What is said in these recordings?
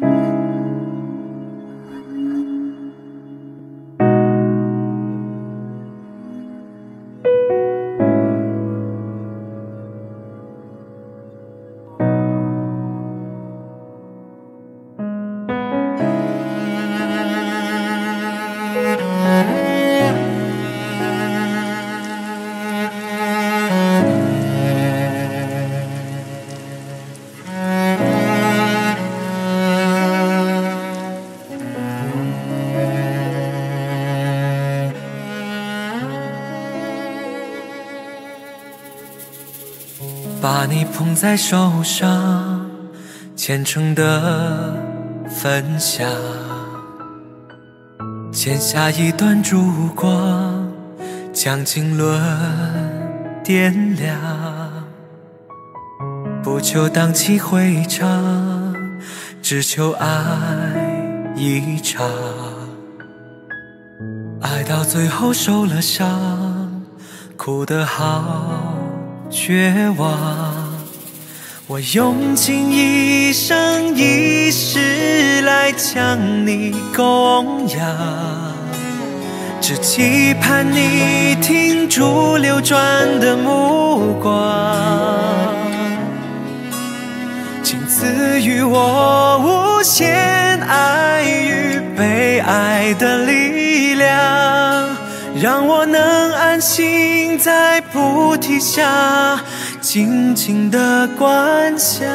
把你捧在手上，虔诚的分享，剪下一段烛光，将经纶点亮，不求荡气回肠，只求爱一场，爱到最后受了伤，哭得好绝望，我用尽一生一世来将你供养，只期盼你停住流转的目光，请赐予我无限爱与被爱的力量，让我能安心在菩提下静静地观想。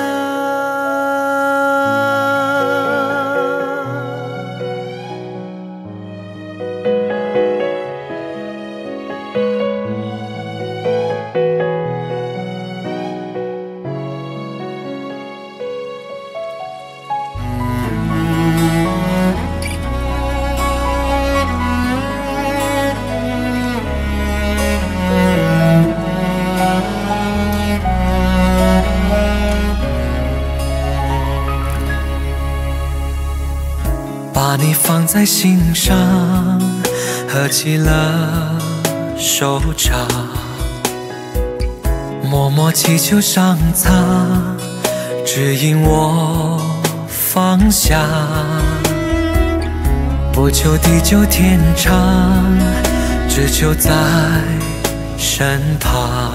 把你放在心上，合起了手掌，默默祈求上苍指引我方向，不求地久天长，只求在身旁，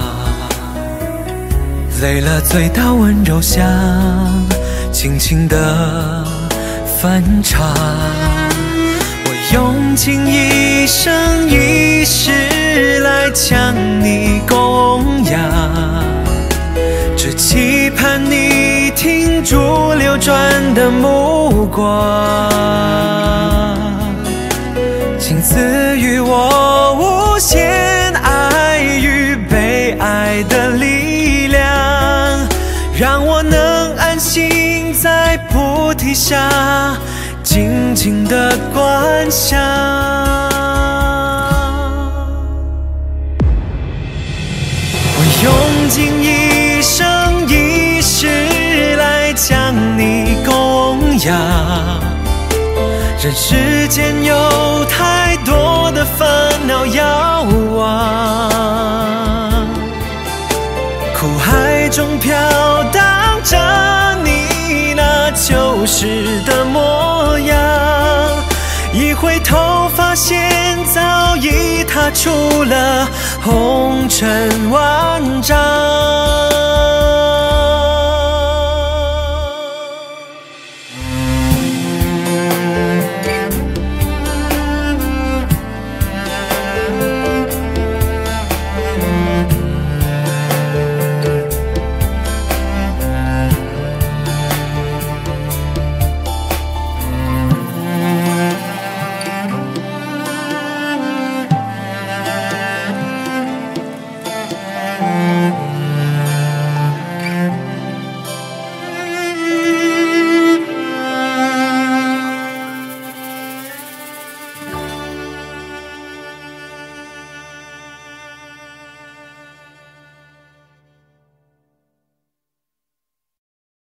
累了醉到温柔乡，轻轻地分场，我用尽一生一世来将你供养，只期盼你停住流转的目光，请赐予我无限爱与被爱的力量，让我能安心在菩提下静静地观想。我用尽一生一世来将你供养，人世间有太多的烦恼要忘，苦海中飘荡着你那旧时的模样，一回头发现早已踏出了红尘万丈。